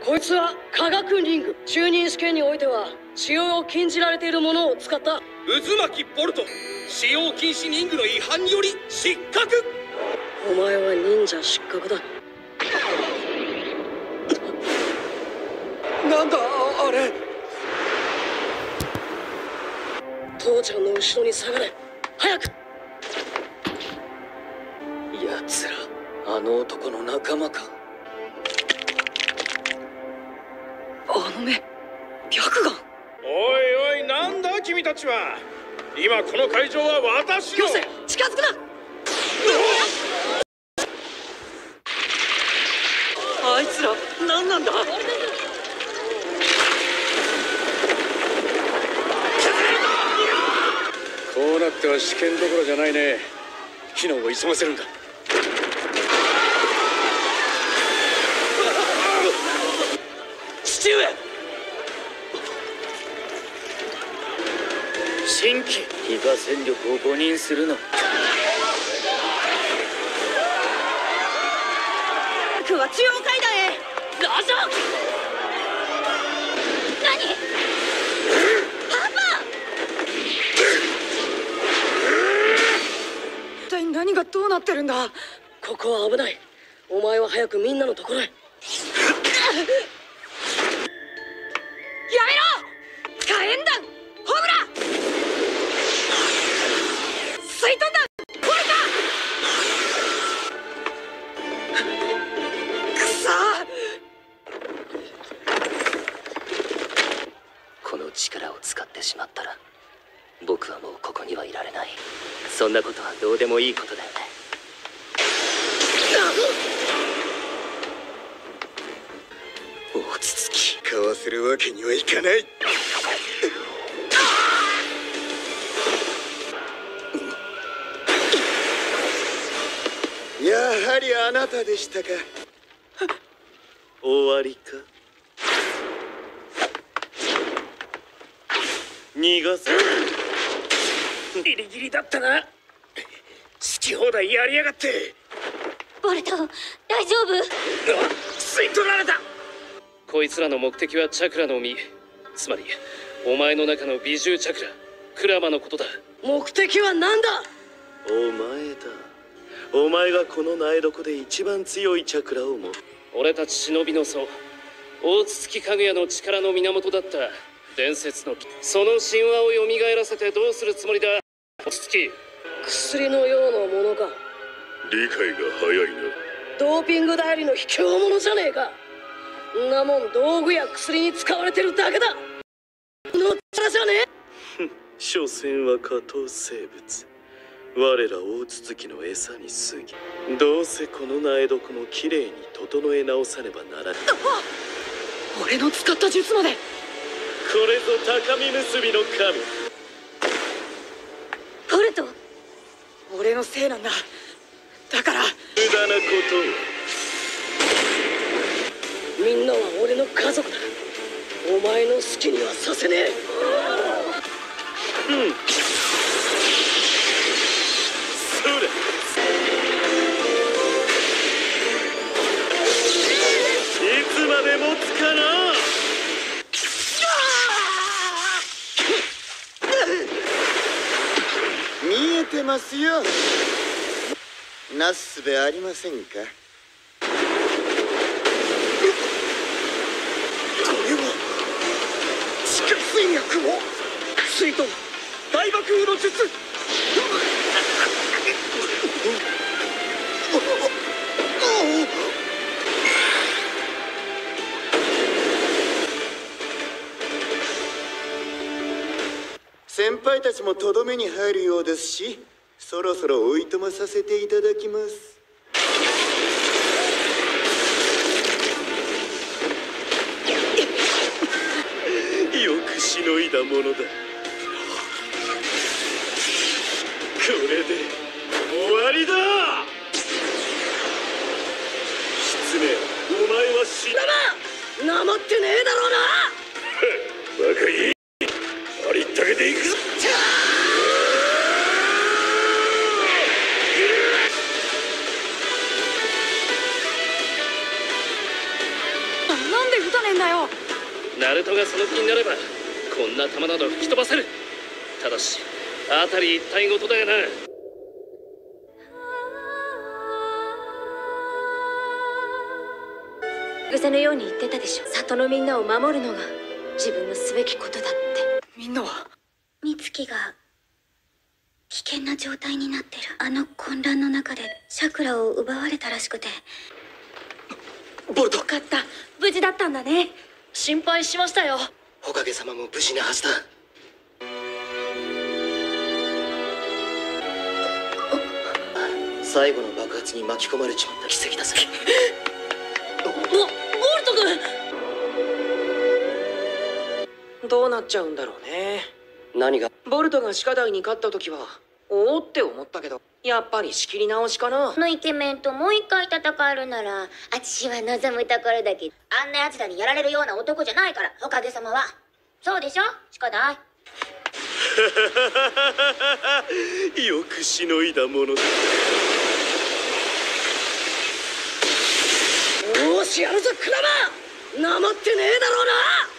こいつは科学リング。中任試験においては使用を禁じられているものを使った。 渦巻きボルト、使用禁止リングの違反により失格。 お前は忍者失格だ。 なんだあれ。 父ちゃんの後ろに下がれ、早く。 奴らあの男の仲間か。あの目、白眼。 おいおい、なんだ君たちは。今この会場は私の。 よせ、近づくな。 あいつら何なんだ。 こうなっては試験どころじゃないね。避難を急がせるんだ。 父上。新規非化戦力を誤認するの。 僕は中央階段へ。どうぞ。何？パパ！一体何がどうなってるんだ。ここは危ない。お前は早くみんなのところへ。やめろ！火炎弾！ホムラ！水遁弾！ボルタ！くそー！この力を使ってしまったら僕はもうここにはいられない。そんなことはどうでもいいことだよね。落ち着き。 かわせるわけにはいかない。やはりあなたでしたか。 終わりか。逃がす。 ギリギリだったな。好き放題やりやがって。 ボルト、大丈夫？ 吸い取られた。 こいつらの目的はチャクラの実、つまりお前の中の美獣チャクラクラマのことだ。 目的は何だ。 お前だ。お前がこの苗床で一番強いチャクラを持つ。 俺たち忍びの祖大筒かぐやの力の源だった伝説の木。その神話をよみがえらせてどうするつもりだ。大筒。 薬のようなものか。 理解が早いな。 ドーピング代理の卑怯者じゃねえか。んなもん道具や薬に使われてるだけだ。の力じゃねえ。 所詮は下等生物。我ら大筒の餌に過ぎ。どうせこの苗床もきれいに整え直さねばならない。 俺の使った術まで。 これぞ高み結びの神。 ボルト、 俺のせいなんだ。だから無駄なことを。 みんなは俺の家族だ。お前の好きにはさせねえ。 うん。それ。いつまで持つかな。 見えてますよ。なすすべありませんか。これは地下水脈を水遁大爆風の術。 先輩たちもとどめに入るようですし、そろそろおいとまさせていただきます。 よくしのいだものだ。これで終わりだ。狐、お前は死な。 なまってねえだろうな。 バカいい。ありったけでいくぞ。 なんで二さねえんだよ。 ナルトがその気になればこんな球など吹き飛ばせる。ただし辺り一体ごとだよな。 草のように言ってたでしょ。里のみんなを守るのが自分のすべきことだって。 みんなは美月が危険な状態になってる。あの混乱の中でチャクラを奪われたらしくて。 ボルト。 よかった、無事だったんだね。 心配しましたよ。 おかげさまも無事なはずだ。最後の爆発に巻き込まれちまった奇跡だぜ。 ボルト君。どうなっちゃうんだろうね。 何が？ ボルトがシカダイに勝った時はおおって思ったけど、やっぱり仕切り直しかな。 このイケメンともう一回戦えるならあちしは望むところだけど、あんな奴らにやられるような男じゃないから、おかげさまは。そうでしょシカダイ。 よくしのいだものだ。 よーしやるぞクラマー。なまってねえだろうな。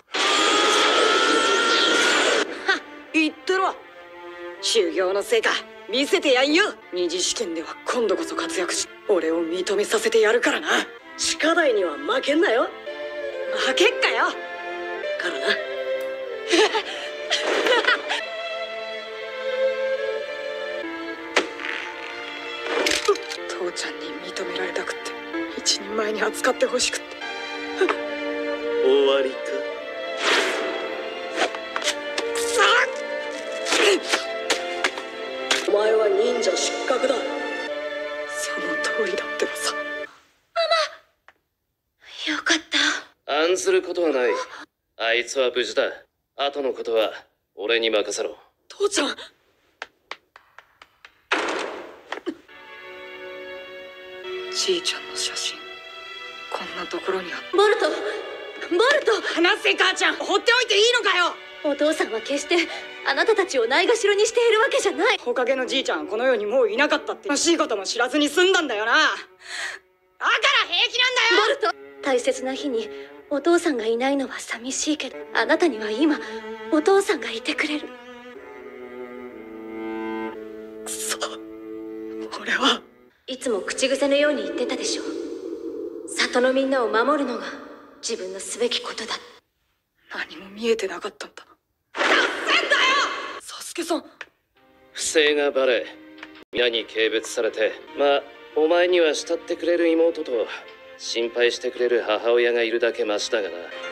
はっ言ってろ。修行の成果見せてやんよ。二次試験では今度こそ活躍し俺を認めさせてやるからな。地下大には負けんなよ。負けっかよからな。父ちゃんに認められたくって、一人前に扱ってほしくって。 終わりか。 お前は忍者失格だ。その通りだってばさ。 よかった。 案ずることはない。あいつは無事だ。後のことは俺に任せろ。 父ちゃん。じいちゃんの写真こんなところにあった。 ボルト話せ母ちゃん。放っておいていいのかよ。 お父さんは決してあなたたちをないがしろにしているわけじゃない。 ほかげのじいちゃんはこの世にもういなかったって悲しいことも知らずに済んだんだよな。だから平気なんだよ。 ボルト、大切な日にお父さんがいないのは寂しいけど、あなたには今お父さんがいてくれる。 くそ、俺はいつも口癖のように言ってたでしょ。里のみんなを守るのが自分のすべきことだ。 何も見えてなかったんだ。サスケさん。 不正がバレ皆に軽蔑されて、まあお前には慕ってくれる妹と心配してくれる母親がいるだけマシだがな。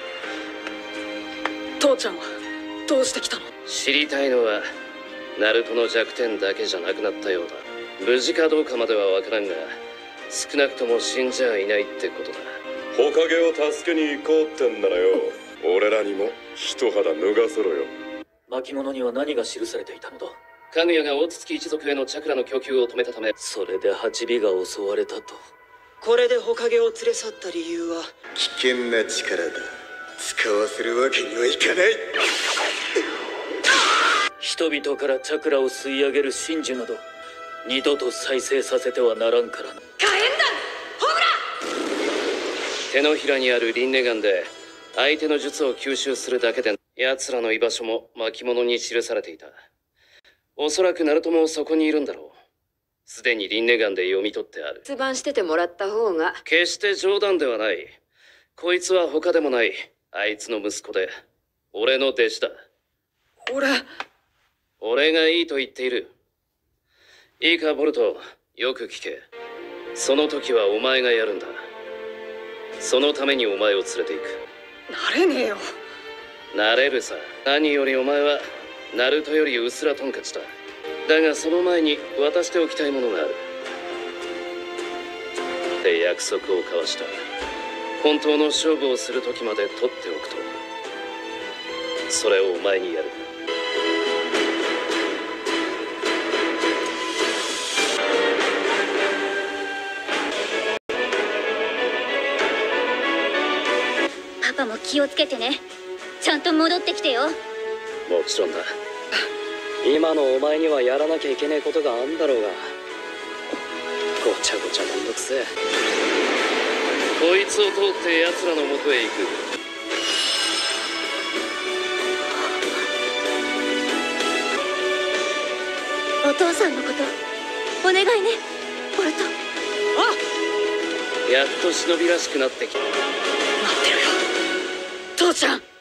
父ちゃんはどうして来たの？ 知りたいのはナルトの弱点だけじゃなくなったようだ。無事かどうかまでは分からんが、少なくとも死んじゃいないってことだ。 火影を助けに行こうってんならよ、俺らにも一肌脱がせろよ。 巻物には何が記されていたのだ？ かぐやが大筒木一族へのチャクラの供給を止めたため、 それで八尾が襲われたと。 これで火影を連れ去った理由は？ 危険な力だ。使わせるわけにはいかない。 人々からチャクラを吸い上げる真珠など二度と再生させてはならんからな。 火炎弾ホムラ。 手のひらにある輪廻眼で相手の術を吸収するだけで、奴らの居場所も巻物に記されていた。おそらくナルトもそこにいるんだろう。すでに輪廻眼で読み取ってある。 出番しててもらった方が。 決して冗談ではない。こいつは他でもないあいつの息子で俺の弟子だ。俺がいいと言っている。いいかボルト、よく聞け。その時はお前がやるんだ。そのためにお前を連れて行く。 なれねえよ。 なれるさ。何よりお前はナルトよりうすらトンカチだ。だがその前に渡しておきたいものがあるって約束を交わした。本当の勝負をする時まで取っておくと。それをお前にやる。 パパも気をつけてね。ちゃんと戻ってきてよ。 もちろんだ。 今のお前にはやらなきゃいけねえことがあんだろうが。ごちゃごちゃめんどくせえ。 こいつを通って奴らの元へ行く。 お父さんのことお願いね、ボルト。 やっと忍びらしくなってきた。 待ってろよ父ちゃん。